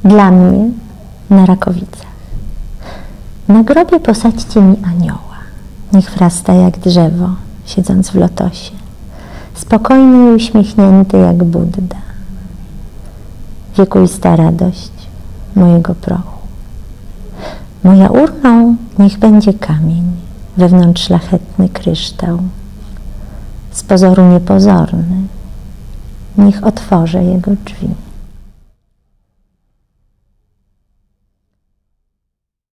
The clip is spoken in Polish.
Dla mnie na Rakowicach. Na grobie posadźcie mi anioła. Niech wrasta jak drzewo, siedząc w lotosie. Spokojny i uśmiechnięty jak Budda. Wiekuista radość mojego prochu. Moja urną niech będzie kamień, wewnątrz szlachetny kryształ. Z pozoru niepozorny, niech otworzę jego drzwi.